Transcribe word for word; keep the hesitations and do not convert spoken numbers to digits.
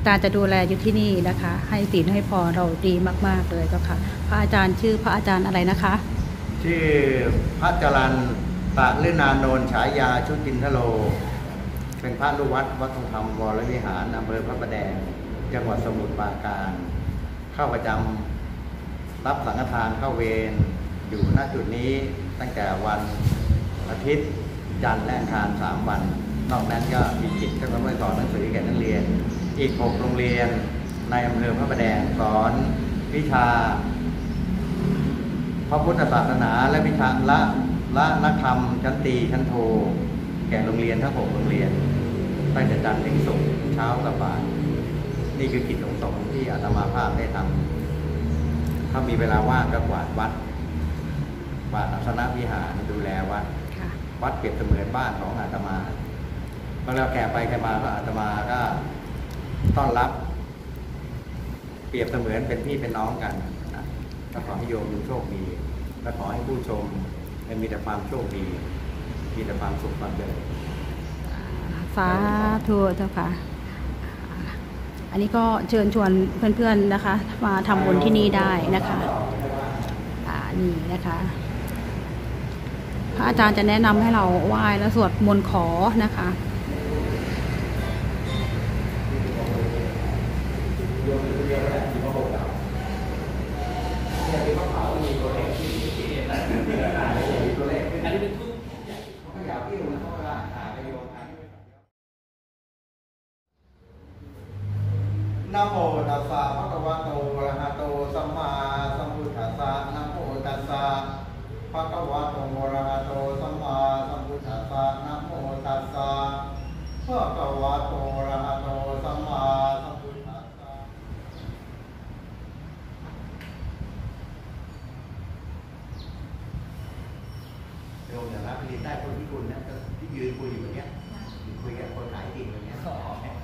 จารย์จะดูแลอยู่ที่นี่นะคะให้ศีลให้พรเราดีมากๆเลยเจ้าค่ะพระอาจารย์ชื่อพระอาจารย์อะไรนะคะชื่อพระจรัญปะฤนานนท์ฉายาชุตินทโลเป็นพระลูกวัดวัดทรงธรรมวรวิหารอำเภอพระประแดงจังหวัดสมุทรปราการเข้าประจำรับสังฆทานเข้าเวรอยู่ณจุดนี้ตั้งแต่วันอาทิตย์จันทร์และอังคารสามวันนอกนั้นก็มีกิจก็ต้องไปสอนหนังสือแก่นักเรียนอีกหกโรงเรียนในอำเภอพระประแดงสอนวิชาพระพุทธศาสนาและวิชาละละนักธรรมชั้นตรีชั้นโทแก่โรงเรียนทั้งหกโรงเรียนตั้งแต่จันทร์ถึงศุกร์เช้ากับบ่ายนี่คือกิจของสงฆ์ที่อาตมาภาพได้ทำถ้ามีเวลาว่างก็กวาดวัดกวาดอาสนะวิหารดูแลวัดวัดเปรียบเสมือนบ้านของอาตมาเมื่อเราแก่ไปแก่มาก็อาตมาก็ต้อนรับเปรียบเสมือนเป็นพี่เป็นน้องกันนะก็ขอให้โยมโชคดีและขอให้ผู้ชมมีแต่ความโชคดีมีแต่ความสุขความเจริญสาธุเจ้าค่ะอันนี้ก็เชิญชวนเพื่อนๆนะคะมาทำบุญที่นี่ได้นะคะอ่านี่นะคะพระอาจารย์จะแนะนำให้เราไหว้และสวดมนต์ขอนะคะนะโมตัสสะภะคะวะโตอะระหะโตสัมมาสัมพุทธัสสะนะโมตัสสะภะคะวะโตอะระหะโตสัมมาสัมพุทธัสสะนะโมตัสสะภะคะวะโตอะระหะโตสัมมาสัมพุทธัสสะโยมอย่ารับเรียนได้คนที่คุณนะที่ยืนคุยอยู่อย่างเงี้ยคุยกับคนขายจริงอย่างเงี้ย